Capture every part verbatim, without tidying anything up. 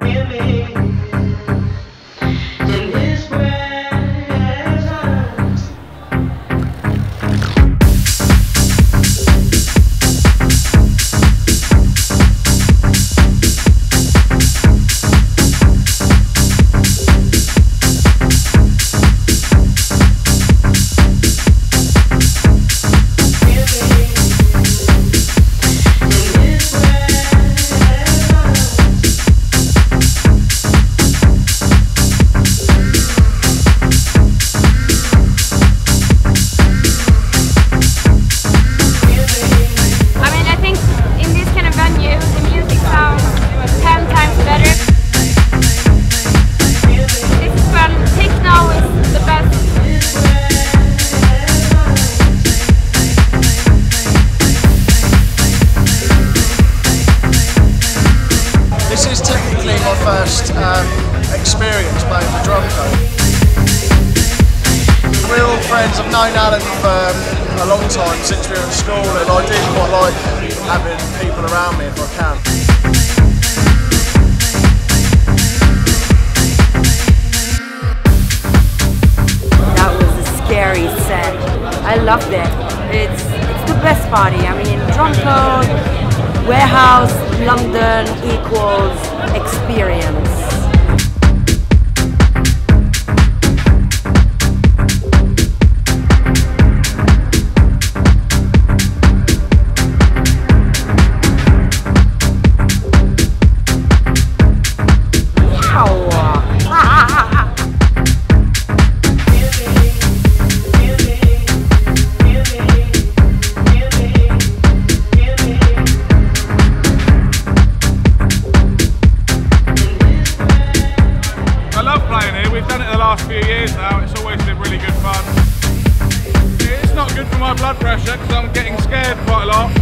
This is technically my first um, experience playing the drum code. We're all friends. I've known Alan for um, a long time, since we were at school, and I do quite like having people around me if I can. That was a scary set. I loved it. It's, it's the best party. I mean, drum code, Warehouse, London equals experience. We've done it the last few years now. It's always been really good fun. It's not good for my blood pressure because I'm getting scared quite a lot.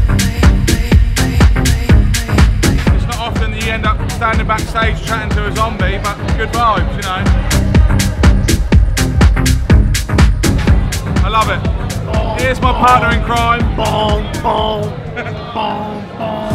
It's not often that you end up standing backstage chatting to a zombie, but good vibes, you know. I love it. Here's my partner in crime. Boom, boom, boom, boom.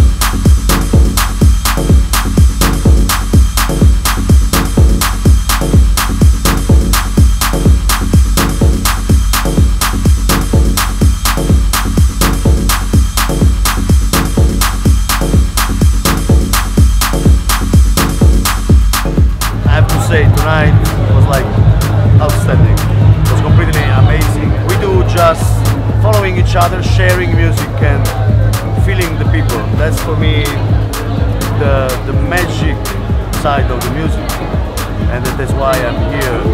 Tonight was like outstanding. It was completely amazing. We do just following each other, sharing music and feeling the people. That's for me the the magic side of the music, and that's why I'm here.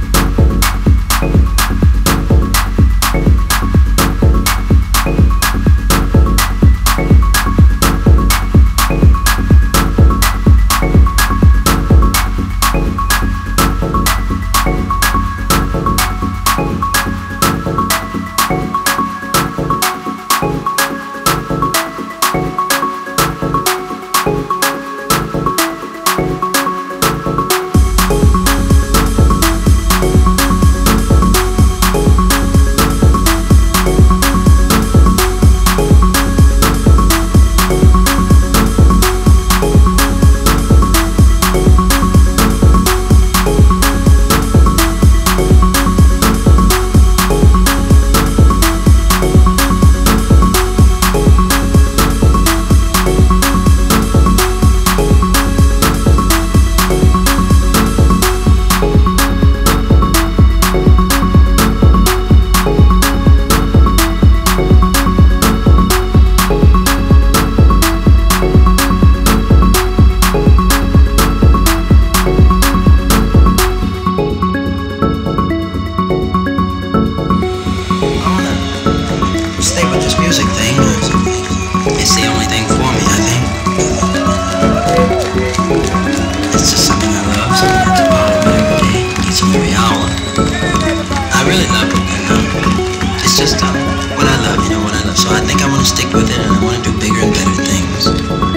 Just uh, what I love, you know, what I love. So I think I want to stick with it, and I want to do bigger and better things.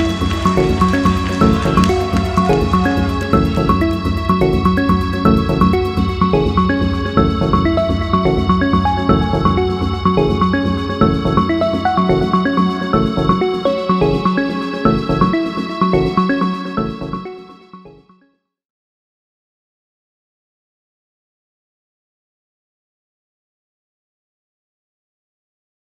Thank you.